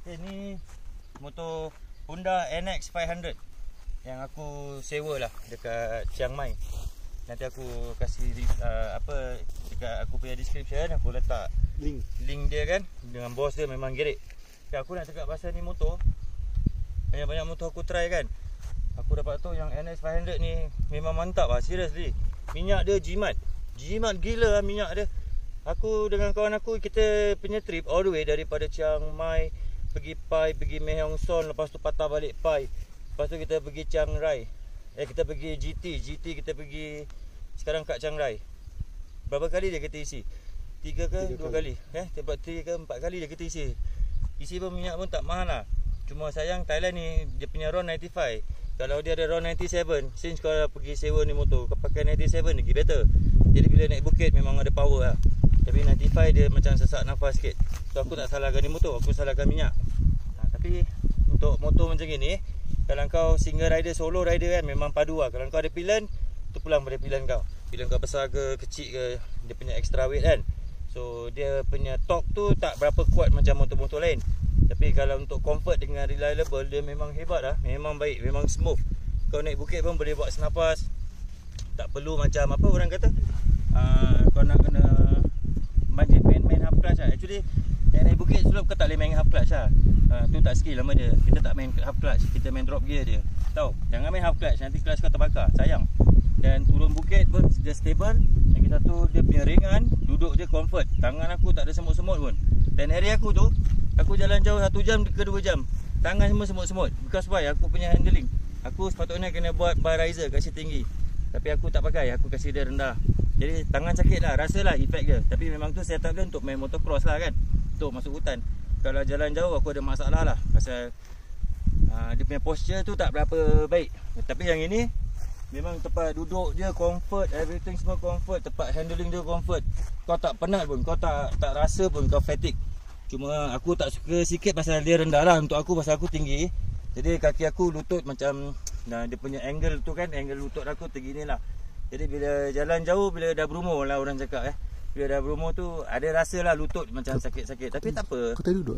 Ni motor Honda NX 500 yang aku sewa lah dekat Chiang Mai. Nanti aku kasih dekat aku punya description, aku letak link dia kan. Dengan bos dia memang gerik. Aku nak cakap pasal ni motor, banyak-banyak motor aku try kan. Aku dapat tahu yang NX 500 ni memang mantap lah, seriously. Minyak dia jimat gila lah minyak dia. Aku dengan kawan aku, kita punya trip all the way daripada Chiang Mai pergi Pai, pergi Mae Hong Son, lepas tu patah balik Pai. Lepas tu kita pergi Chiang Rai. Kita pergi GT kita pergi sekarang kat Chiang Rai. Berapa kali dia kita isi? 3 ke 2 kali? Tempat 3 ke 4 kali dia kita isi. Isi pun minyak pun tak mahal lah. Cuma sayang Thailand ni dia punya RON 95. Kalau dia ada RON 97, since kau pergi sewa ni motor, kau pakai 97 lagi better. Jadi bila naik bukit memang ada power lah. Tapi 95 dia macam sesak nafas sikit. So aku tak salahkan ni motor, aku salahkan minyak. Tapi untuk motor macam ni, kalau kau single rider, solo rider kan, memang padu lah. Kalau kau ada pilihan, tu pulang pada pilihan kau. Pilihan kau besar ke kecil ke, dia punya extra weight kan. So dia punya torque tu tak berapa kuat macam motor-motor lain. Tapi kalau untuk comfort dengan reliable, dia memang hebat lah. Memang baik, memang smooth. Kau naik bukit pun boleh buat senapas. Tak perlu macam apa orang kata, kau nak kena main half clutch lah. Actually yang naik bukit sebelum kau tak boleh main half clutch lah. Tu tak skill nama dia. Kita tak main half clutch, kita main drop gear je. Tahu, jangan main half clutch, nanti clutch kau terbakar, sayang. Dan turun bukit pun dia stable. Lagi satu dia punya ringan, duduk je comfort. Tangan aku tak ada semut-semut pun. Dan hari aku tu, aku jalan jauh 1 jam ke 2 jam, tangan semua semut-semut. Because why? Aku punya handling, aku sepatutnya kena buat bar riser, kasih tinggi. Tapi aku tak pakai, aku kasih dia rendah. Jadi tangan sakit lah, rasalah efek dia. Tapi memang tu setup dia untuk main motocross lah kan, untuk masuk hutan. Kalau jalan jauh aku ada masalah lah, pasal dia punya posture tu tak berapa baik. Tapi yang ini memang tempat duduk dia comfort, everything semua comfort. Tempat handling dia comfort. Kau tak penat pun, kau tak rasa pun kau fatigue. Cuma aku tak suka sikit pasal dia rendah lah untuk aku, pasal aku tinggi. Jadi kaki aku, lutut macam, dia punya angle tu kan, angle lutut aku tergini lah. Jadi bila jalan jauh, bila dah berumur lah orang cakap bila dah berumur tu ada rasa lah lutut macam sakit-sakit. Tapi tak apa. Kau tak duduk?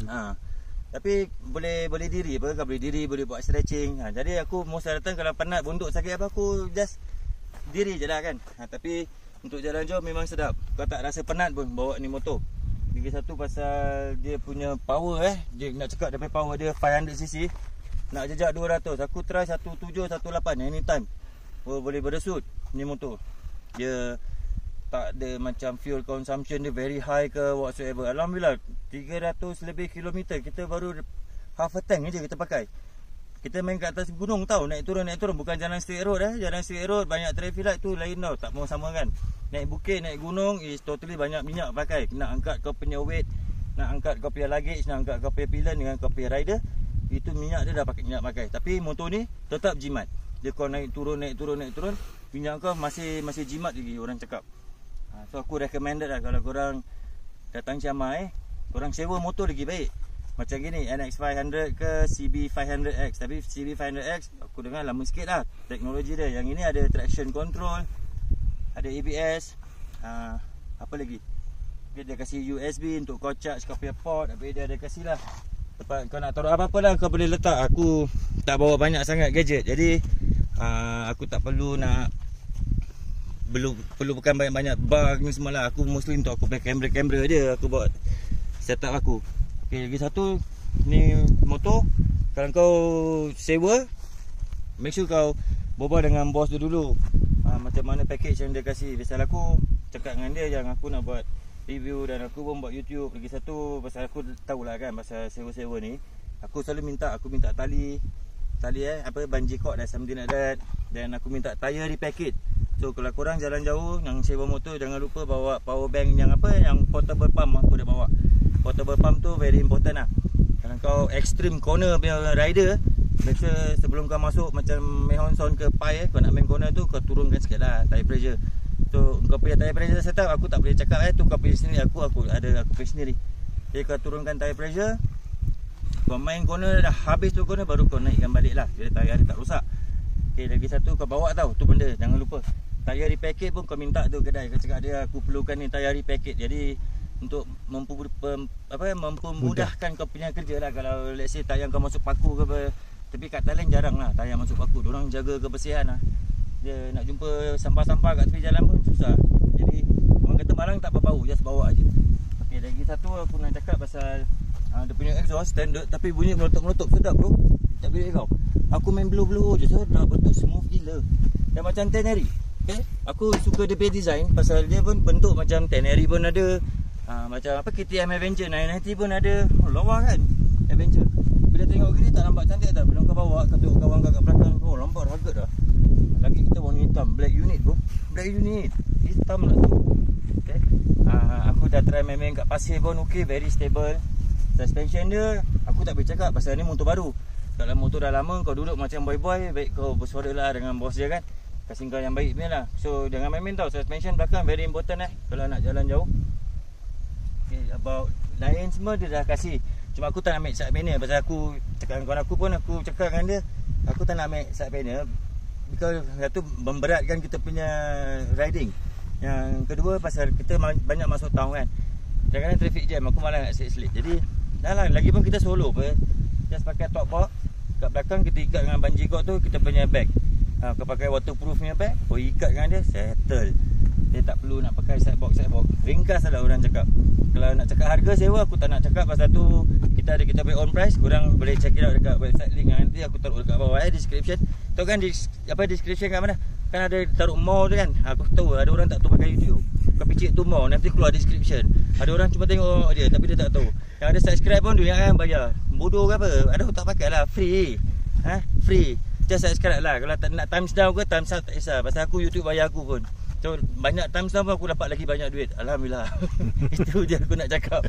Tapi boleh diri apa, kau boleh diri, boleh buat stretching. Jadi aku most of the time kalau penat, bunduk sakit apa, aku just diri je lah kan. Tapi untuk jalan jauh memang sedap. Kau tak rasa penat pun bawa ni motor. Lagi satu pasal dia punya power dia nak cakap dia punya power dia 500cc. Nak jejak 200. Aku try 17, 18 anytime. Boleh beresut ni motor. Dia tak ada macam fuel consumption dia very high ke whatsoever. Alhamdulillah 300 lebih kilometer kita baru half a tank je kita pakai. Kita main kat atas gunung tau, naik turun bukan jalan straight road Jalan straight road banyak traffic light tu lain tau, tak mau sama kan. Naik bukit, naik gunung is totally banyak minyak pakai. Nak angkat kau punya weight, nak angkat kau punya luggage, nak angkat kau punya pilihan dengan kau punya rider, itu minyak dia dah pakai minyak pakai. Tapi motor ni tetap jimat. Dia kau naik turun, minyak kau masih jimat lagi orang cakap. So aku recommended lah kalau korang datang Chiang Mai, korang sewa motor lagi baik. Macam gini NX 500 ke CB 500X. Tapi CB 500X aku dengar lama sikit lah teknologi dia. Yang ini ada traction control, ada ABS, apa lagi, dia kasih USB untuk kau charge kau punya port. Habis dia ada kasih lah tempat kau nak taruh apa-apa lah kau boleh letak. Aku tak bawa banyak sangat gadget, jadi aku tak perlu nak perlukan banyak-banyak bar ni semua lah. Aku mostly untuk aku pakai kamera je aku buat setup aku. Okay, lagi satu ni motor, kalau kau sewa, make sure kau berbual dengan bos dia dulu, macam mana package yang dia kasih. Biasal aku cakap dengan dia yang aku nak buat review dan aku pun buat YouTube. Lagi satu pasal aku tahulah kan pasal sewa-sewa ni, aku selalu minta tali bungee cord dan something like that. Dan aku minta tire di package. So kalau korang jalan jauh yang sewa motor, jangan lupa bawa power bank yang portable pump. Aku dah bawa portable pump tu, very important lah. Kalau kau extreme corner punya rider, biasa sebelum kau masuk macam Mae Hong Son ke Pai, kau nak main corner tu, kau turunkan sikit lah tire pressure. So kau punya tire pressure setup aku tak boleh cakap tu kau punya sendiri, aku ada aku punya sendiri. Jadi kau turunkan tire pressure, kau main corner dah habis tu corner, baru kau naikkan balik lah, jadi tayar dia tak rosak. Okay, lagi satu kau bawa tau, tu benda jangan lupa. Tayar repackage pun kau minta tu kedai, kau cakap dia aku perlukan ni tayar repackage. Jadi untuk mempermudahkan kau punya kerja lah. Kalau let's say tayang kau masuk paku ke apa. Tapi kat Thailand jarang lah tayang masuk paku. Diorang jaga kebersihan lah. Dia nak jumpa sampah-sampah kat tepi jalan pun susah. Jadi orang kata barang tak berbau, just bawa aje. Okay, lagi satu aku nak cakap pasal dia punya exhaust standard tapi bunyi meletup-meletup. Sedap bro. Tak boleh kau. Aku main blow-blow je, sedap betul, smooth gila. Dan macam Teneri. Okay? Aku suka dia punya design pasal dia pun bentuk macam Teneri pun ada. Macam apa KTM Adventure 990 pun ada. Lawa kan Adventure. Bila tengok gini tak nampak cantik tak? Bila kau bawa, kau tengok kawan kau kat belakang, oh nampak rugged dah. Lagi kita warna hitam, black unit bro. Black unit, hitam lah tu. Okay. Aku dah try main-main kat pasir pun okay, very stable. Suspension dia, aku tak boleh cakap pasal ni motor baru. Kalau motor dah lama, kau duduk macam boy-boy, baik kau bersuara lah dengan bos dia kan. Kasih kau yang baik punya lah. So jangan main-main tau, suspension belakang very important kalau nak jalan jauh. Okay, about lain semua dia dah kasih. Cuma aku tak nak make side panel. Pasal aku cakap dengan kawan aku pun, aku cakap dengan dia, aku tak nak make side panel because satu memberatkan kita punya riding. Yang kedua pasal kita banyak masuk town kan. Kadang-kadang traffic jam, aku malas nak slip. Jadi dah lah, lagi pun kita solo apa. Just pakai top box. Kat belakang kita ikat dengan bungee cord tu, kita punya bag. Kau pakai waterproof punya bag, kau ikat dengan dia, settle. Dia tak perlu nak pakai side box. Ringkas lah orang cakap. Kalau nak cakap harga sewa, aku tak nak cakap pasal tu. Kita punya own price. Korang boleh check it out dekat website link. Nanti aku taruh dekat bawah description. Tahu kan description kat mana? Kan ada taruh more tu kan. Aku tahu ada orang tak tahu pakai YouTube. Kau picit tu more, nanti keluar description. Ada orang cuma tengok dia tapi dia tak tahu. Yang ada subscribe pun dia kan bayar. Bodoh ke apa? Ada tak pakai lah, free. Free. Just subscribe lah. Kalau tak nak times down ke times up tak kisah. Pasal aku YouTube bayar aku pun. So banyak times down pun aku dapat lagi banyak duit. Alhamdulillah. Itu je aku nak cakap.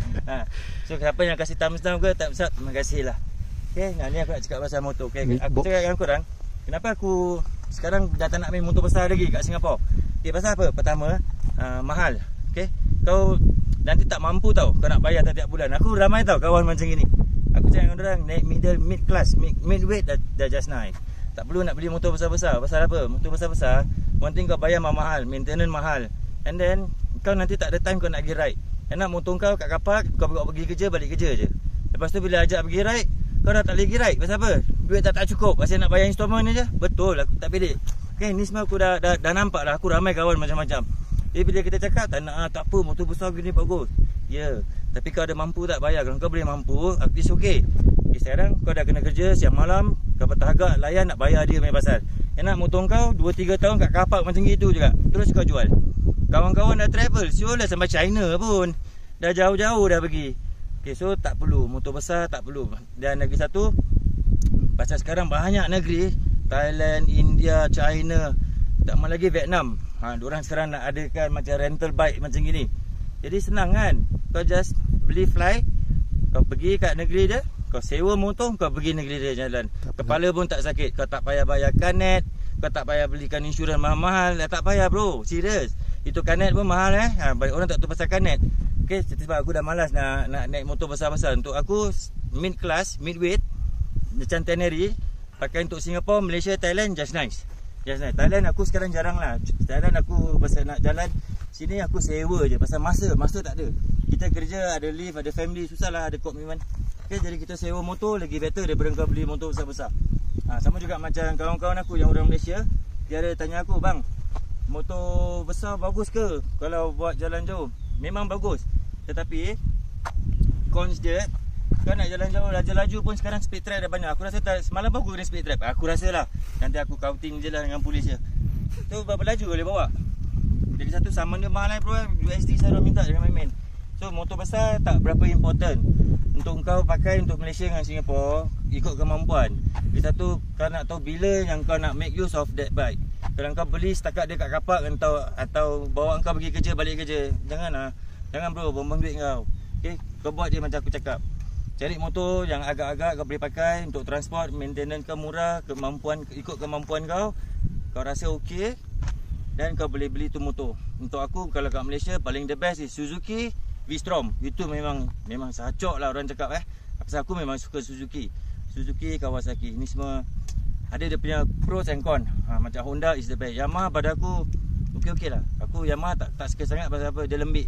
So siapa yang kasih times down ke times up, terima kasih lah. Okay, ni aku nak cakap pasal motor. Okay, aku cakap dengan korang, kenapa aku sekarang dah tak nak main motor besar lagi kat Singapore. Okay, pasal apa? Pertama, mahal. Okay, kau nanti tak mampu tau. Kau nak bayar tiap bulan. Aku ramai tau kawan macam gini. Aku cakap dengan orang naik mid class, mid weight dah just nice. Tak perlu nak beli motor besar-besar. Pasal apa? Motor besar-besar, one thing kau bayar mahal, maintenance mahal. And then kau nanti tak ada time kau nak pergi ride. Enak motor kau kat kapak, kau pergi kerja, balik kerja je. Lepas tu bila ajak pergi ride, kau dah tak boleh pergi ride. Pasal apa? Duit tak cukup. Pasal nak bayar installment je. Betul, aku tak pilih. Okay, ni semua aku dah nampak dah. Aku ramai kawan macam-macam. Jadi bila kita cakap tak nak, tak apa, motor besar gini bagus. Ya, tapi kau ada mampu tak bayar. Kalau kau boleh mampu, it's okay. Okay, sekarang kau dah kena kerja siang malam, kau patah agak layan nak bayar dia main pasal. Enak motor kau 2-3 tahun kat kapak macam gitu juga. Terus kau jual. Kawan-kawan dah travel, siul lah sampai China pun. Dah jauh-jauh dah pergi. Okay, so tak perlu motor besar, tak perlu. Dan lagi satu, pasal sekarang banyak negeri, Thailand, India, China, tak mahu lagi Vietnam. Diorang sekarang nak adakan macam rental bike macam gini. Jadi senang kan. Kau just beli fly, kau pergi kat negeri dia, kau sewa motor, kau pergi negeri dia jalan. Kepala pun tak sakit. Kau tak payah bayar kanet, kau tak payah belikan insurans mahal-mahal. Tak payah bro, serius. Itu kanet pun mahal banyak orang tak tahu pasal kanet. Okay, sebab aku dah malas nak naik motor besar-besar. Untuk aku mid class, mid weight, macam Teneri, pakai untuk Singapore, Malaysia, Thailand, just nice. Thailand aku sekarang jarang lah. Thailand aku pasal nak jalan sini aku sewa je. Pasal masa tak ada. Kita kerja, ada leave, ada family, susah lah, ada komitmen. Okay, jadi kita sewa motor lagi better daripada kau beli motor besar-besar. Sama juga macam kawan-kawan aku yang orang Malaysia, dia ada tanya aku, bang, motor besar bagus ke kalau buat jalan jauh? Memang bagus. Tetapi cons dia, kau nak jalan jauh, laju-laju pun sekarang speed trap dah banyak. Aku rasa semalam pun aku kena speed trap. Aku rasa lah. Nanti aku counting je lah dengan polis je. Tu berapa laju boleh bawa. Jadi satu saman dia mahal bro. USD saya minta jangan main-main. So motor besar tak berapa important. Untuk kau pakai untuk Malaysia dengan Singapore, ikut kemampuan. Jadi satu, kau nak tahu bila yang kau nak make use of that bike. Kalau kau beli setakat dia kat kapak atau bawa kau pergi kerja, balik kerja, jangan bro, buang duit kau. Okay, kau buat dia macam aku cakap. Cari motor yang agak-agak kau boleh pakai untuk transport, maintenance kau murah, ikut kemampuan kau. Kau rasa okey dan kau boleh beli tu motor. Untuk aku kalau kat Malaysia paling the best is Suzuki V-Strom. Itu memang sacok lah orang cakap Pasal aku memang suka Suzuki, Kawasaki. Ni semua ada dia punya pros and cons. Macam Honda is the best. Yamaha pada aku okey lah. Aku Yamaha tak suka sangat pasal apa, dia lembik.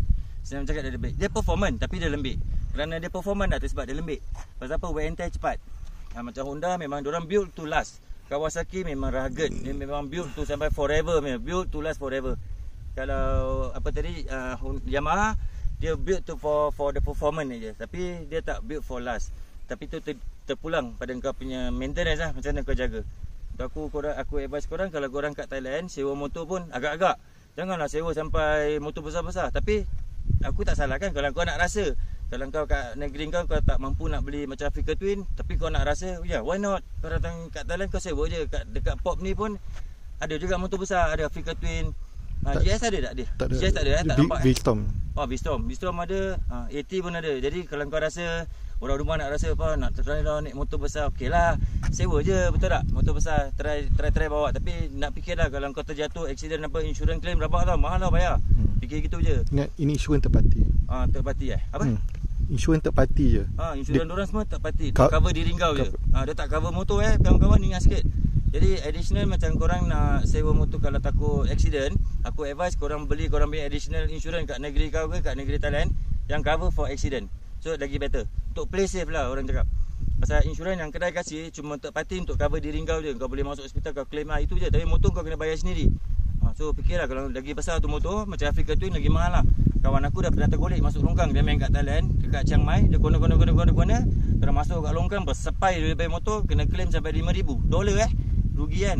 Senang cakap dia lembik. Dia performance tapi dia lembik. Kerana dia performance dah tu sebab dia lembik. Pasal apa? Wear and tear cepat. Macam Honda memang diorang build to last. Kawasaki memang rugged. Dia memang build to sampai forever. Build to last forever. Kalau apa tadi Yamaha, dia build to for the performance je. Tapi dia tak build for last. Tapi tu terpulang pada kau punya maintenance lah. Macam mana kau jaga. Aku advise korang, kalau korang kat Thailand sewa motor pun agak-agak. Janganlah sewa sampai motor besar-besar. Tapi aku tak salahkan kalau kau nak rasa. Kalau kau kat negeri kau tak mampu nak beli macam Africa Twin, tapi kau nak rasa, ya, why not? Kau datang kat Thailand kau sewa je. Dekat pop ni pun ada juga motor besar. Ada Africa Twin. GS ada tak dia? Tak ada. GS tak ada tak nampak. V-Storm. V-Storm ada. AT pun ada. Jadi kalau kau rasa orang rumah nak rasa apa, nak try lah naik motor besar, okey lah, sewa je, betul tak? Motor besar, try bawa. Tapi nak fikirlah kalau kau terjatuh, accident apa, insurans claim rabak tau, mahal tau bayar. Fikir gitu je. Ini insurans terparti. Terparti apa? Insurans terparti je. Insurans diorang semua terparti. Dia cover diri kau je. Dia tak cover motor kawan-kawan, ingat sikit. Jadi additional macam korang nak sewa motor kalau takut accident, aku advise korang beli korang punya additional insurans kat negeri kau ke kat negeri Thailand yang cover for accident. So lagi better. Untuk play safe lah orang cakap. Pasal insurans yang kedai kasih cuma untuk parti untuk cover diri kau je. Kau boleh masuk hospital kau claim lah, itu je. Tapi motor kau kena bayar sendiri. So fikirlah kalau lagi besar tu motor, macam Africa Twin lagi mahal lah. Kawan aku dah pernah tergolek masuk longkang. Dia main kat Thailand, dekat Chiang Mai. Dia kona. Terus masuk kat longkang, bersepai dia bayar motor, kena claim sampai $5,000 rugi kan.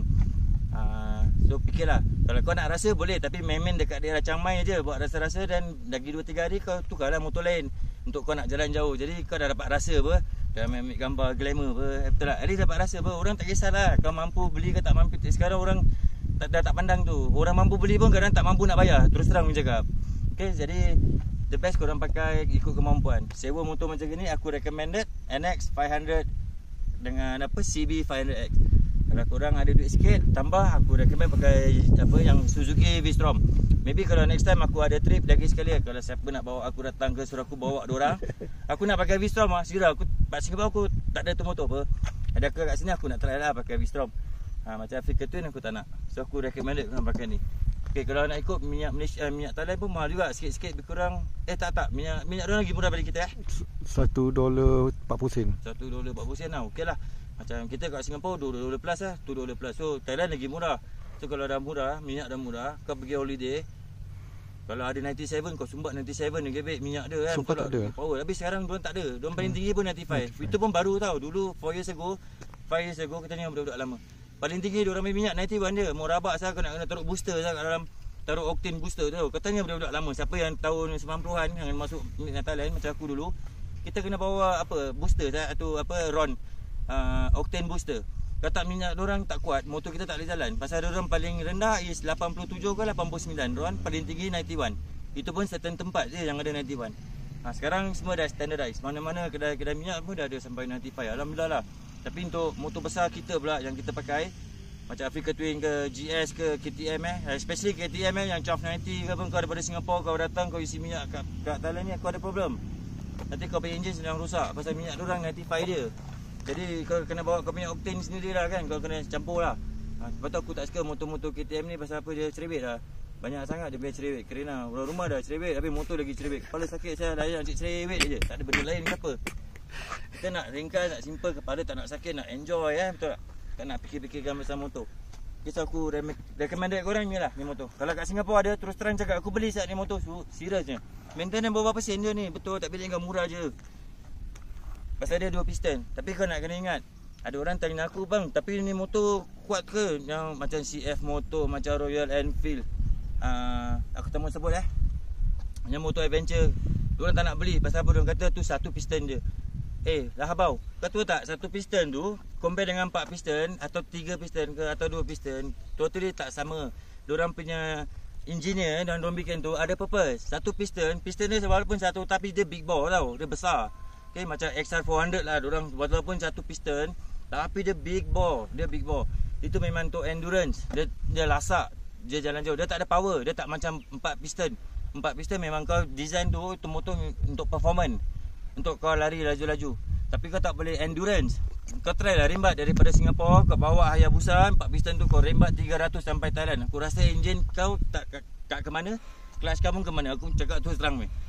So fikirlah, kalau kau nak rasa boleh, tapi main dekat daerah Chiang Mai je, buat rasa-rasa, dan lagi 2-3 hari kau tukarlah motor lain untuk kau nak jalan jauh. Jadi kau dah dapat rasa apa, dah ambil gambar glamour apa, betul tak? Jadi dapat rasa apa, orang tak kisahlah kau mampu beli ke tak mampu. Sekarang orang dah tak pandang tu. Orang mampu beli pun kadang tak mampu nak bayar, terus terang aku cakap. Okay, jadi the best korang pakai ikut kemampuan. Sewa motor macam ni aku recommended NX 500 dengan apa CB 500X. Kalau korang ada duit sikit tambah, aku recommend pakai apa yang Suzuki V-Strom. Maybe kalau next time aku ada trip lagi sekali, kalau siapa nak bawa aku datang ke, suruh aku bawa diorang, aku nak pakai V-Strom lah. Segera aku kat Singapore aku tak ada tu motor apa. Ada ke kat sini aku nak try lah pakai V-Strom. Macam Africa Twin aku tak nak. So aku recommended korang pakai ni. Okay, kalau nak ikut minyak Malaysia, minyak Thailand pun mahal juga, sikit-sikit lebih kurang. Tak, minyak diorang lagi murah daripada kita $1.40. $1.40 lah, okey lah. Macam kita kat Singapore $2 plus lah, $2 plus. So Thailand lagi murah. So kalau dah murah, minyak dah murah, kau pergi holiday, kalau ada 97 kau sumbat 97 GB minyak dia kan. Sumpah tak ada power. Tapi sekarang diorang tak ada. Diorang paling tinggi pun 95. Itu pun baru tau. Dulu 5 years ago kita ni budak-budak lama. Paling tinggi diorang main minyak 91 dia. Mau rabak sah, kau nak kena taruh booster sah kat dalam, taruh octane booster tu. Katanya budak-budak lama. Siapa yang tahun 90-an yang masuk Thailand macam aku dulu, kita kena bawa apa, booster sah, atau apa, RON, octane booster. Kata minyak diorang tak kuat, motor kita tak boleh jalan. Pasal diorang paling rendah is 87 ke 89, diorang paling tinggi 91. Itu pun certain tempat je yang ada 91. Sekarang semua dah standardized. Mana-mana kedai-kedai minyak pun dah ada sampai 95. Alhamdulillah lah. Tapi untuk motor besar kita pula yang kita pakai, macam Africa Twin ke, GS ke, KTM especially KTM yang 1290 ke pun, kau daripada Singapore kau datang kau isi minyak kat Thailand ni, kau ada problem. Nanti kau punya engine sedang rosak pasal minyak diorang 95 dia. Jadi kau kena bawa kau punya octane sendiri lah kan. Kau kena campur lah. Sebab tu aku tak suka motor-motor KTM ni. Pasal apa, dia cerewet lah. Banyak sangat dia punya cerewet. Kerana orang rumah dah cerewet, tapi motor lagi cerewet. Kepala sakit saya dah nak cerewet je. Tak ada benda lain ke apa. Kita nak ringkas, nak simple, kepala tak nak sakit, nak enjoy betul tak? Tak nak fikir-fikirkan pasal motor. So aku recommended korang ni lah ni motor. Kalau kat Singapore ada, terus terang cakap aku beli saat ni motor. Seriousnya maintenance berapa sen dia ni. Betul tak, bilik kau murah je. Pasal dia 2 piston. Tapi kau nak kena ingat, ada orang tanya aku, bang, tapi ni motor kuat ke? Yang macam CF motor, macam Royal Enfield, aku tak mau sebut yang motor adventure, diorang tak nak beli. Pasal apa? Diorang kata tu 1 piston je. Lah habau, kau tahu tak, 1 piston tu compare dengan 4 piston atau 3 piston ke atau 2 piston, totally tak sama. Diorang punya engineer dan diorang bikin tu ada purpose. 1 piston dia walaupun satu, tapi dia big bore tau, dia besar. Okay, macam XR400 lah, diorang walaupun 1 piston tapi dia big bore. Itu memang untuk endurance. Dia lasak, dia jalan jauh. Dia tak ada power. Dia tak macam 4 piston. 4 piston memang kau design tu motor untuk performance, untuk kau lari laju-laju. Tapi kau tak boleh endurance. Kau try lah rembat daripada Singapore, kau bawa Hayabusa 4 piston tu, kau rembat 300 sampai Thailand. Aku rasa enjin kau tak kat ke mana, clutch kau pun ke mana. Aku cakap tu terang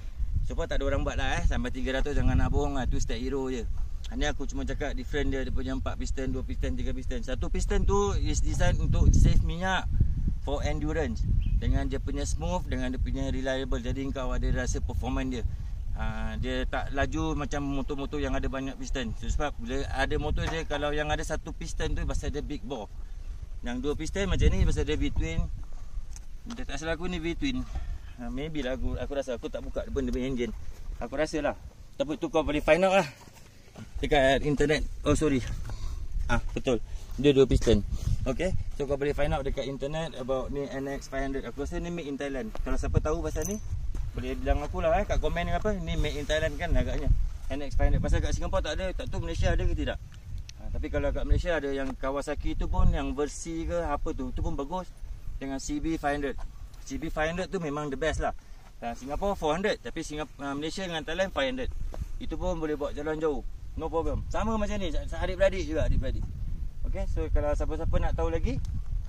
Sebab tak ada orang buat lah sampai 300 jangan nak bohong lah. Tu step hero je. Ni aku cuma cakap different dia punya 4 piston, 2 piston, 3 piston. Satu piston tu is design untuk save minyak for endurance. Dengan dia punya smooth, dengan dia punya reliable. Jadi kau ada rasa performance dia. Dia tak laju macam motor-motor yang ada banyak piston. Sebab bila ada motor dia, kalau yang ada satu piston tu pasal dia big bore. Yang 2 piston macam ni pasal dia V-twin. Dia tak salah aku ni V-twin. Maybe lah aku rasa. Aku tak buka depan engine. Aku rasa lah. Tapi tu kau boleh find out lah dekat internet. Oh sorry. Betul. Dia 2 piston. Okay. So kau boleh find out dekat internet about ni NX 500. Aku rasa ni made in Thailand. Kalau siapa tahu pasal ni, boleh bilang aku lah kat komen apa. Ni made in Thailand kan agaknya. NX 500. Pasal kat Singapore tak ada. Tak tahu Malaysia ada ke tidak. Tapi kalau kat Malaysia ada yang Kawasaki tu pun, yang versi ke apa tu pun bagus. Dengan CB 500. CB 500 tu memang the best lah. Singapore 400. Tapi Malaysia dengan Thailand 500. Itu pun boleh buat jalan jauh. No problem. Sama macam ni. Adik-beradik juga. Adik-beradik. Okay. So kalau siapa-siapa nak tahu lagi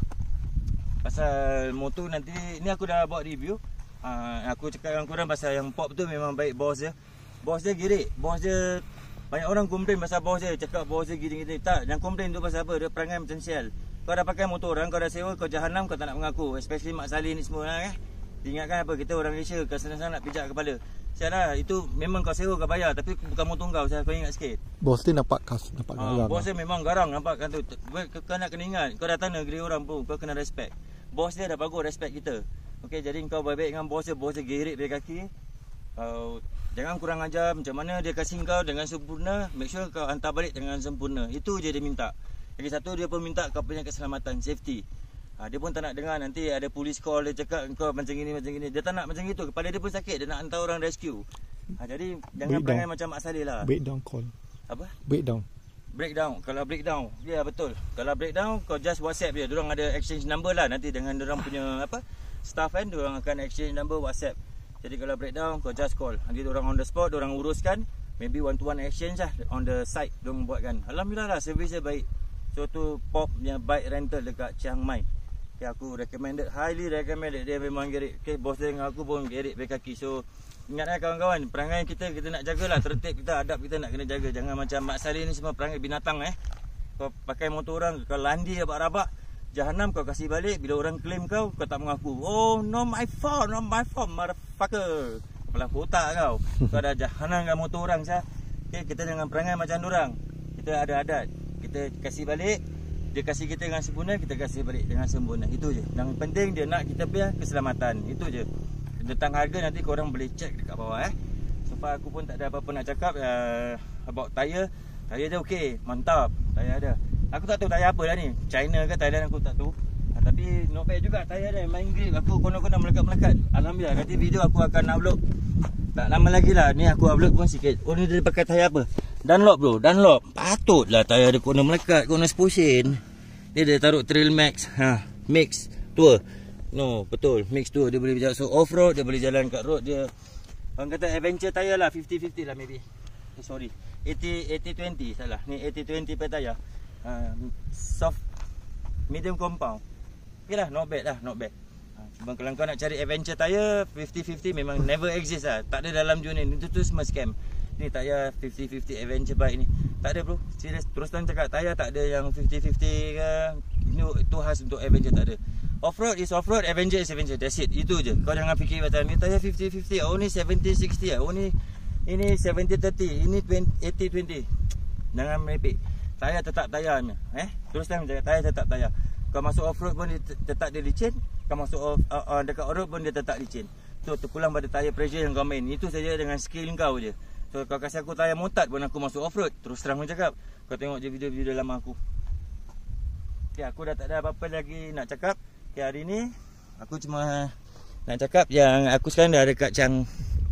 pasal motor nanti, ni aku dah buat review. Aku cakap dengan korang pasal yang pop tu memang baik bos dia. Bos dia girik. Bos dia, banyak orang komplain pasal bos dia. Cakap bos dia gini-gini. Tak. Yang komplain tu pasal apa? Dia perangai macam sial. Kau dah pakai motor orang, kau dah sewa, kau jahanam, kau tak nak mengaku. Especially Mak Saleh ni semua lah Ingatkan apa, kita orang Malaysia, kau senang-senang nak pijak kepala. Sial lah, itu memang kau sewa, kau bayar. Tapi bukan motor kau, kau ingat sikit. Bos dia nampak garang. Bos dia memang garang, nampak kan tu. Kau nak kena ingat, kau datang negeri orang pun, kau kena respect. Bos dia dah bagus respect kita. Okay, jadi kau baik-baik dengan bos dia gerik dari kaki. Jangan kurang ajar. Macam mana dia kasih kau dengan sempurna, make sure kau hantar balik dengan sempurna. Itu je dia minta. Lagi satu, dia pun minta kau punya keselamatan, safety. Dia pun tak nak dengar nanti ada polis call, dia cakap kau macam gini. Dia tak nak macam gitu. Kepala dia pun sakit, dia nak hantar orang rescue. Jadi jangan perangai macam Mak Saleh lah. Breakdown call. Apa? Breakdown. Kalau breakdown, ya betul. Kalau breakdown, kau just WhatsApp dia. Diorang ada exchange number lah nanti dengan diorang punya apa, staff kan, diorang akan exchange number WhatsApp. Jadi kalau breakdown, kau just call. Nanti diorang on the spot, diorang uruskan. Maybe one-to-one exchange lah on the site diorang buatkan. Alhamdulillah lah, servis dia baik. So tu pop punya bike rental dekat Chiang Mai. Okay, aku highly recommended. Dia memang gerik. Okay, bos dia dengan aku pun gerik pakai kaki. So ingatlah kawan-kawan, perangai kita nak jagalah. Tertib kita, adab kita nak kena jaga. Jangan macam Mak Saleh ni semua perangai binatang Kau pakai motor orang, kau landi rabak-rabak, jahanam kau kasih balik. Bila orang claim kau tak mengaku. Oh, no my fault, motherfucker. Kepala otak kau. Kau dah jahanam dengan motor orang sah. Okay, kita jangan perangai macam orang. Kita ada adat. Kita kasih balik. Dia kasih kita dengan sempurna, kita kasih balik dengan sempurna. Itu je. Yang penting dia nak kita punya keselamatan. Itu je. Tentang harga nanti korang boleh check dekat bawah So far aku pun tak ada apa-apa nak cakap about tayar. Tayar dia okey, mantap. Tayar ada. Aku tak tahu tayar apa dah ni. China ke Thailand aku tak tahu. Tapi not bad juga tayar dia. Main grip. Aku konon-konon melekat-melekat. Alhamdulillah. Nanti video aku akan upload. Tak lama lagi lah. Ni aku upload pun sikit. Oh, ni dia pakai tayar apa? Dunlop bro. Dunlop. Patutlah tayar dia konon melekat. Konon sposin. Dia taruh Trail Max. Mix Tour. No, betul. Mix Tour. Dia boleh berjalan. So off-road. Dia boleh jalan kat road. Dia orang kata adventure tayar lah. 50-50 lah maybe. Sorry. 80-20 salah. Ni 80-20 per tayar. Soft. Medium compound. Okay lah. Not bad lah. Not bad. Cuma kalau kau nak cari adventure tayar 50-50 memang never exist lah. Tak ada dalam dunia ni. Itu semua scam. Ni tayar 50-50 adventure bike ni. Tak ada bro. Serius. Terus terang cakap tayar tak ada yang 50-50 ke. Itu khas untuk adventure, tak ada. Off-road is off-road, adventure is adventure. That's it. Itu je. Kau jangan fikir macam ni tayar 50-50. Oh ni 70-60 lah. Oh ni ini 70-30. Ini 80-20. Jangan merepek. Tayar tetap tayar ni. Terus terang cakap tayar tetap tayar. Kau masuk off-road pun dia tetap dia licin. Kau masuk dekat on-road pun dia tetap licin. So terpulang pada tayar pressure yang kau main. Itu saja dengan skill kau je. So kau kasih aku tayar motat pun aku masuk off-road. Terus terang aku cakap. Kau tengok je video-video lama aku. Okay, aku dah tak ada apa-apa lagi nak cakap. Okay, hari ni aku cuma nak cakap yang aku sekarang dah dekat Chiang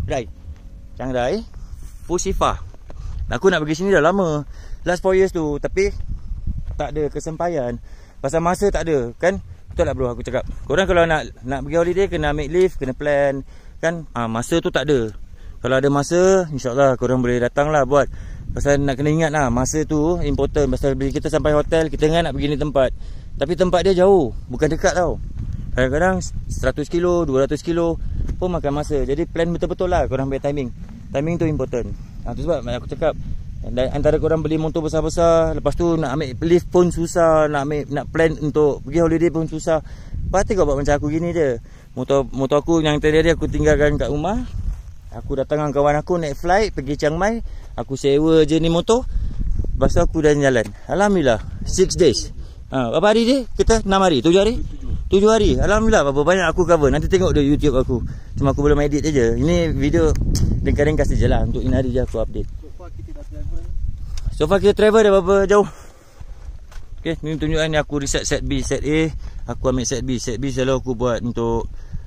Rai Phu Si Pha. Aku nak pergi sini dah lama. Last 4 years tu. Tapi tak ada kesempayan. Pasal masa tak ada. Kan? Betul tak bro aku cakap. Korang kalau nak pergi holiday kena make leave, kena plan. Kan? Masa tu tak ada. Kalau ada masa, insyaAllah korang boleh datang lah buat. Pasal nak kena ingat lah, masa tu important. Pasal bila kita sampai hotel, kita ingat nak pergi ni tempat. Tapi tempat dia jauh, bukan dekat tau. Kadang-kadang 100 kilo, 200 kilo. pun makan masa. Jadi plan betul-betul lah korang punya timing. Timing tu important. Tu sebab aku cakap, antara korang beli motor besar-besar, lepas tu nak ambil lift pun susah, nak plan untuk pergi holiday pun susah. Lepas tu kau buat macam aku gini je. Motor aku yang tadi aku tinggalkan kat rumah. Aku datang dengan kawan aku naik flight pergi Chiang Mai. Aku sewa je ni motor. Lepas tu aku dah jalan. Alhamdulillah 6 days. Berapa hari dia? Kita 6 hari, 7 hari? 7 hari. Alhamdulillah berapa banyak aku cover. Nanti tengok di YouTube aku. Cuma aku belum edit je. Ini video ringkas-ringkas je lah. Untuk ini hari je aku update. So far kita travel dah berapa jauh? Okay, ni tunjukkan ni aku reset set B, set A. Aku ambil set B. Set B selalu aku buat untuk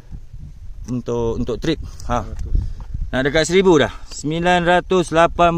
trip. Nah, dekat 1000 dah. 989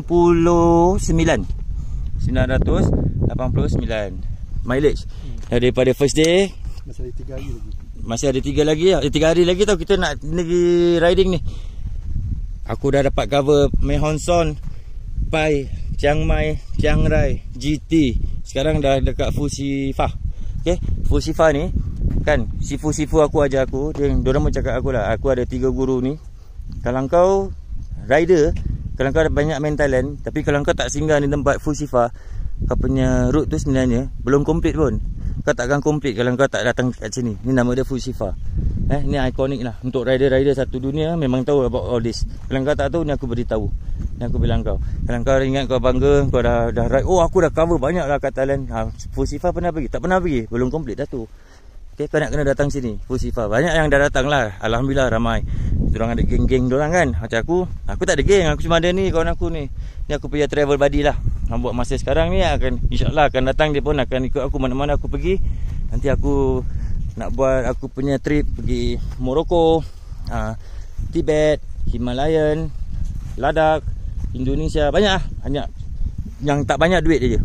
mileage. Daripada first day masih ada 3 hari lagi. Masih ada 3 lagi lah. 3 hari lagi tau kita nak pergi riding ni. Aku dah dapat cover Mae Hong Son, Pai, Chiang Mai, Chiang Rai, GT. Sekarang dah dekat Phu Si Pha. Okay, Phu Si Pha ni kan, Sifu aku ajar aku. Diorang pun cakap aku lah, aku ada 3 guru ni. Kalau kau rider, kalau kau ada banyak main talent, tapi kalau kau tak singgah di tempat Phu Si Pha, kau punya route tu sebenarnya belum complete pun. Kau takkan complete kalau kau tak datang kat sini. Ni nama dia Phu Si Pha. Ni ikonik lah untuk rider-rider satu dunia memang tahu about all this. Kalau kau tak tahu, ni aku beritahu. Ni aku bilang kau. Kalau kau ingat kau bangga, kau dah ride. Oh, aku dah cover banyak lah kat Thailand. Phu Si Pha pernah pergi? Tak pernah pergi. Belum complete dah tu. Okay, kau nak kena datang sini Phu Si Pha. Banyak yang dah datang lah. Alhamdulillah ramai. Diorang ada geng-geng diorang kan. Macam aku tak ada geng. Aku cuma ada ni kawan aku ni. Ni aku punya travel buddy lah. Buat masa sekarang ni InsyaAllah akan datang. Dia pun akan ikut aku mana-mana aku pergi. Nanti aku nak buat aku punya trip pergi Morocco, Tibet, Himalayan, Ladakh, Indonesia. Banyak. Yang tak banyak duit je.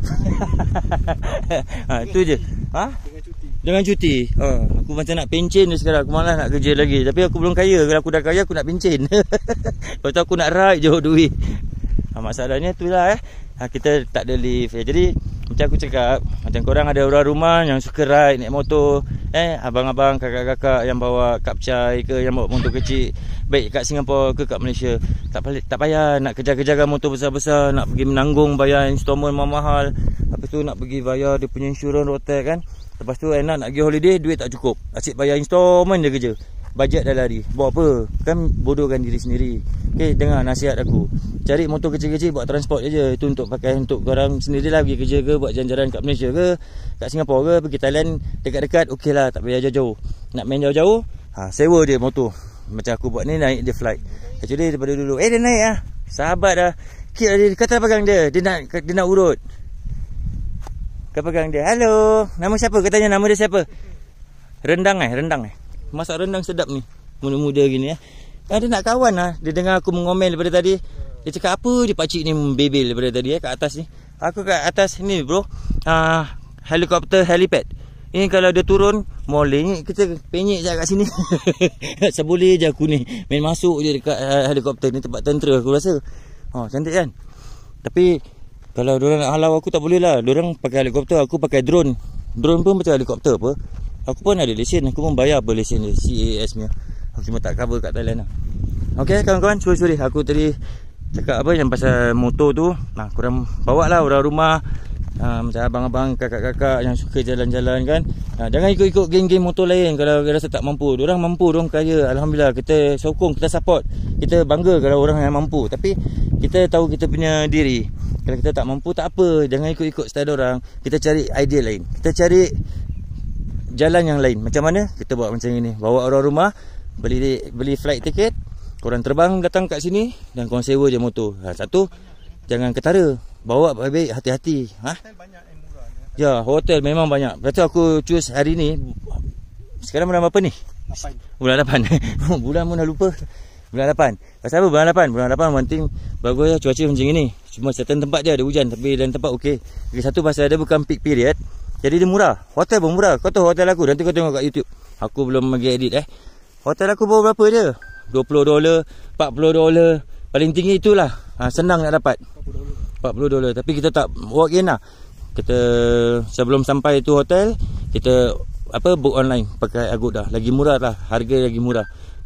Itu je. Dengan cuti. Aku macam nak pencen je sekarang. Aku malas nak kerja lagi. Tapi aku belum kaya. Kalau aku dah kaya, aku nak pencen. Lepas tu aku nak ride je duit. Masalahnya itulah kita tak ada lift. Jadi macam aku cakap, macam korang ada orang rumah yang suka ride, naik motor, abang-abang, kakak-kakak yang bawa kapcai ke, yang bawa motor kecil, baik kat Singapura ke kat Malaysia, tak payah nak kejar-kejarkan motor besar-besar, nak pergi menanggung bayar installment mahal. Lepas tu nak pergi bayar dia punya insurans hotel kan. Lepas tu enak nak pergi holiday, duit tak cukup, asyik bayar installment je kerja. Bajet dah lari. Buat apa? Kan bodohkan diri sendiri. Okay, dengar nasihat aku. Cari motor kecil-kecil buat transport je. Itu untuk pakai untuk korang sendirilah pergi kerja ke, buat jalan-jalan kat Malaysia ke, kat Singapura ke, pergi Thailand dekat-dekat, okey lah, tak payah jauh-jauh. Nak main jauh-jauh, sewa dia motor. Macam aku buat ni, naik dia flight. Actually daripada dulu, dia naik lah. Sahabat dah. Dia kata pegang dia. Dia nak urut. Kau pegang dia. Hello. Nama siapa? Katanya nama dia siapa? Rendang. Masak rendang sedap ni. Muda-muda gini dia nak kawan lah. Dia dengar aku mengomel daripada tadi. Dia cakap apa dia pakcik ni membebel daripada tadi kat atas ni. Aku kat atas ni bro. Helikopter helipad. Ini kalau dia turun boleh ni kita penyek je kat sini. Seboleh je aku ni main masuk je dekat helikopter ni, tempat tentera aku rasa. Cantik kan. Tapi kalau diorang nak halau aku tak boleh lah. Diorang pakai helikopter, aku pakai drone. Drone pun macam helikopter apa. Aku pun ada lesen, aku pun bayar apa lesen dia, CAS punya. Aku cuma tak cover kat Thailand lah. Okay kawan-kawan, sorry aku tadi cakap apa yang pasal motor tu. Korang bawa lah orang rumah, macam abang-abang, kakak-kakak yang suka jalan-jalan kan. Jangan ikut-ikut geng-geng motor lain kalau rasa tak mampu. Diorang mampu, diorang kaya. Alhamdulillah, kita sokong, kita support. Kita bangga kalau orang yang mampu. Tapi kita tahu kita punya diri. Kalau kita tak mampu, tak apa. Jangan ikut-ikut style diorang. Kita cari idea lain. Kita cari jalan yang lain. Macam mana? Kita buat macam ini. Bawa orang rumah, beli flight ticket, korang terbang datang kat sini dan korang sewa je motor. Satu, jangan ketara. Bawa baik-baik, hati-hati. Hotel banyak yang murah. Ya, hotel memang banyak. Lepas tu aku choose hari ni. Sekarang bulan apa ni? 8. Bulan 8. Bulan pun dah lupa. Bulan 8. Pasal apa bulan 8? Bulan 8 penting bagus lah cuaca macam ni. Cuma certain tempat je ada hujan, tapi dalam tempat okey. Satu pasal dia bukan peak period. Jadi dia murah. Hotel pun murah. Kau tahu hotel aku, nanti kau tengok kat YouTube. Aku belum lagi edit Hotel aku baru berapa je? $20, $40. Paling tinggi itulah. Senang nak dapat. $40. Tapi kita tak walk in lah. Kita sebelum sampai tu hotel, kita book online pakai Agoda. Lagi murah lah. Harga lagi murah.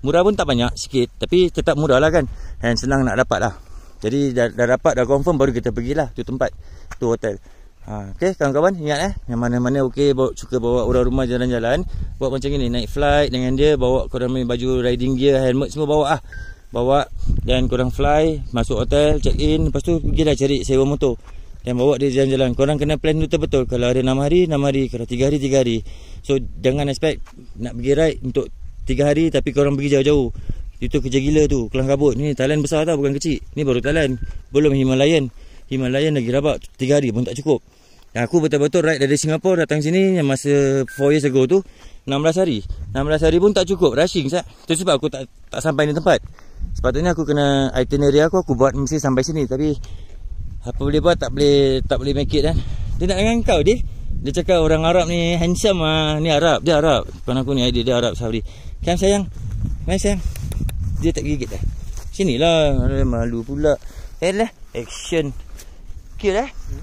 Murah pun tak banyak, sikit. Tapi tetap murah lah kan. Dan senang nak dapat lah. Jadi dah dapat, dah confirm, baru kita pergilah tu tempat, tu hotel. Okay kawan-kawan, ingat yang mana-mana okay, suka bawa orang rumah jalan-jalan, buat macam ni, naik flight dengan dia, bawa korang main baju riding gear, helmet semua bawa lah. Bawa dan korang fly, masuk hotel, check in, lepas tu pergilah cari sewa motor. Dan bawa dia jalan-jalan. Korang kena plan betul-betul. Kalau ada 6 hari, 6 hari. Kalau 3 hari, 3 hari. So jangan expect nak pergi ride untuk 3 hari tapi korang pergi jauh-jauh. Itu kerja gila tu, kelang kabut. Ni Thailand besar tau, bukan kecil. Ni baru Thailand, belum Himalayan. Himalayan lagi rabak, 3 hari pun tak cukup. Aku betul-betul ride dari Singapura datang sini yang masa 4 years ago tu 16 hari. 16 hari pun tak cukup, rushing sah. Itu sebab aku tak sampai di tempat. Sepatutnya aku kena itinerary aku buat mesti sampai sini. Tapi apa boleh buat, tak boleh make it kan. Dia nak dengan kau dia cakap orang Arab ni handsome ah. Ni Arab, dia Arab. Kawan aku ni dia Arab Saudi. Kan sayang, mai sayang. Dia tak gigit dah. Sinilah, malu pula. Lah, action. Cute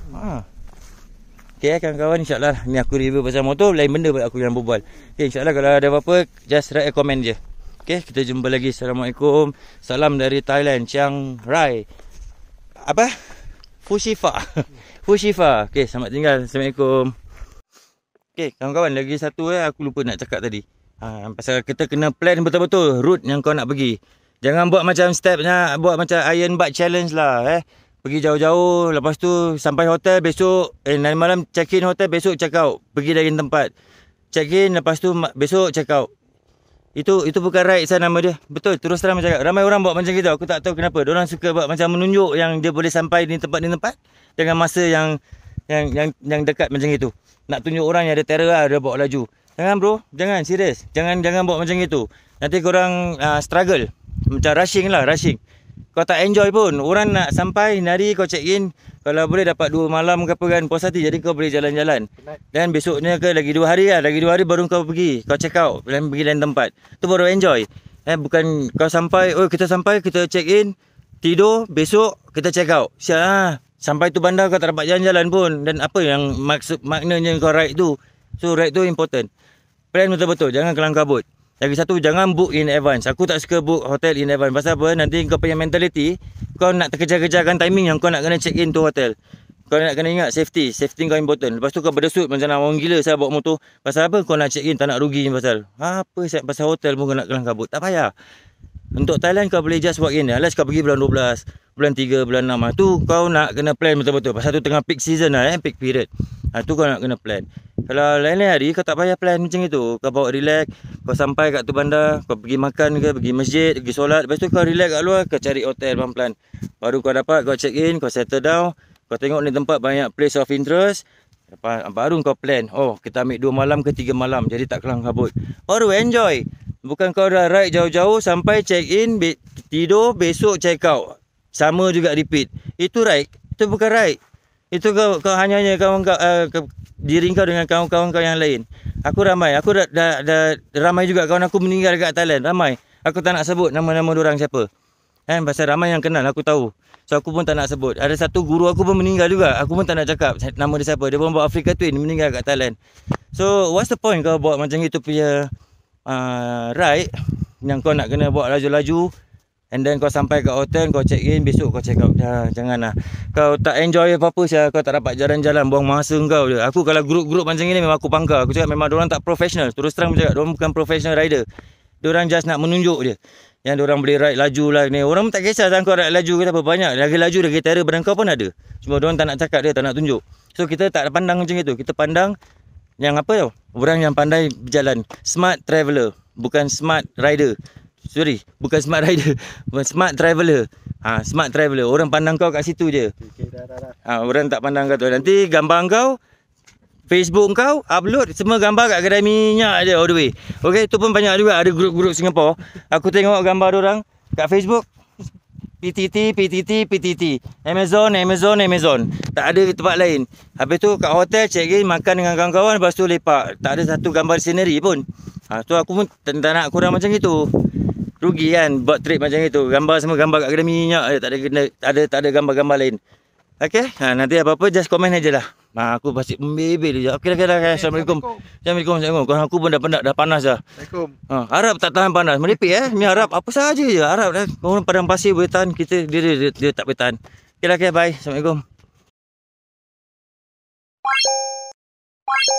Okay kawan-kawan, insyaAllah ni aku review pasal motor. Lain benda buat aku yang berbual. Okay, insyaAllah kalau ada apa-apa, just write a comment je. Okay, kita jumpa lagi. Assalamualaikum. Salam dari Thailand, Chiang Rai. Apa? Fushifa. Fushifa. Okay, selamat tinggal. Assalamualaikum. Okay kawan-kawan, lagi satu aku lupa nak cakap tadi. Pasal kita kena plan betul-betul route yang kau nak pergi. Jangan buat macam stepnya, buat macam Iron Bike Challenge lah. Pergi jauh-jauh, lepas tu sampai hotel besok, nanti malam check in hotel, besok check out. Pergi dari tempat. Check in, lepas tu besok check out. Itu bukan ride saya nama dia. Betul, terus terang cakap. Ramai orang buat macam gitu. Aku tak tahu kenapa. Diorang suka buat macam menunjuk yang dia boleh sampai di tempat dengan masa yang dekat macam itu. Nak tunjuk orang yang ada terror lah, dia bawa laju. Jangan bro, jangan, serius. Jangan buat macam itu. Nanti korang struggle. Macam rushing. Kau tak enjoy pun. Orang nak sampai hari kau check in, kalau boleh dapat 2 malam ke apa kan, puas hati. Jadi kau boleh jalan-jalan. Dan besoknya ke lagi 2 hari lah. Lagi 2 hari baru kau pergi. Kau check out dan pergi lain tempat. Tu baru enjoy. Bukan kau sampai, kita sampai, kita check in, tidur, besok kita check out. Siap. Sampai tu bandar kau tak dapat jalan-jalan pun. Dan apa yang maknanya kau ride tu. So ride tu important. Plan betul-betul, jangan kelang kabut. Lagi satu, jangan book in advance. Aku tak suka book hotel in advance. Pasal apa? Nanti kau punya mentality, kau nak terkejar-kejarkan timing yang kau nak kena check in tu hotel. Kau nak kena ingat safety kau important. Lepas tu kau berdesut macam orang gila saya bawa motor. Pasal apa? Kau nak check in, tak nak rugi pasal. Apa pasal hotel pun kau nak kelang kabut. Tak payah. Untuk Thailand kau boleh just walk in. Alas kau pergi bulan 12, bulan 3, bulan 6. Tu kau nak kena plan betul-betul. Pasal tu tengah peak season lah, peak period. Tu kau nak kena plan. Kalau lain-lain hari kau tak payah plan macam itu. Kau bawa relax, kau sampai kat tu bandar, kau pergi makan ke, pergi masjid, pergi solat. Lepas tu kau relax kat luar, kau cari hotel pelan-pelan. Baru kau dapat, kau check in, kau settle down. Kau tengok ni tempat banyak place of interest. Baru kau plan. Kita ambil 2 malam ke 3 malam. Jadi tak kelang kabut. Baru enjoy. Bukan kau dah ride jauh-jauh sampai check in, tidur, besok check out. Sama juga repeat. Itu ride. Itu bukan ride. Itu kau hanya kawan kau, diri kau dengan kawan-kawan kau yang lain. Aku ramai. Aku dah ramai juga kawan aku meninggal dekat Thailand. Ramai. Aku tak nak sebut nama-nama diorang siapa. Pasal ramai yang kenal aku tahu. So aku pun tak nak sebut. Ada satu guru aku pun meninggal juga. Aku pun tak nak cakap nama dia siapa. Dia pun bawa Africa Twin meninggal kat Thailand. So what's the point kau buat macam itu punya ride yang kau nak kena buat laju-laju, and then kau sampai kat hotel, kau check in, besok kau check out. Janganlah. Kau tak enjoy apa-apa saja, kau tak dapat jalan-jalan, buang masa kau je. Aku kalau grup-grup macam ni memang aku pangkal. Aku cakap memang diorang tak professional. Terus terang cakap diorang bukan professional rider. Diorang just nak menunjuk je. Yang diorang boleh ride laju lah ni. Orang tak kisah kau ride laju ke apa. Banyak lagi laju, lagi terror badan kau pun ada. Cuma diorang tak nak cakap, dia tak nak tunjuk. So kita tak pandang macam itu. Kita pandang yang apa tau, orang yang pandai berjalan. Smart traveller, bukan smart rider. Sorry, bukan smart rider, smart traveller. Smart traveller. Orang pandang kau kat situ je. Orang tak pandang kau tu. Nanti gambar kau, Facebook kau upload semua gambar kat kedai minyak je all the way. Okay, tu pun banyak juga ada grup-grup Singapura. Aku tengok gambar orang kat Facebook. PTT, Amazon. Tak ada tempat lain. Habis tu kat hotel check in, makan dengan kawan-kawan, lepas tu lepak. Tak ada satu gambar scenery pun. Tu aku pun tak nak kurang macam itu. Rugi kan buat trip macam itu. Gambar semua gambar kat kedai minyak, tak ada gambar-gambar lain. Okay, nanti apa-apa just komen aje lah. Aku pasti membebel je. Okey. Assalamualaikum. Assalamualaikum. Kau aku pun dah penat, dah panas dah. Assalamualaikum. Harap tak tahan panas. Meripik Ni harap apa saja je. Harap dah. Orang padang pasir boleh tahan, kita dia tak boleh tahan. Okey, bye. Assalamualaikum.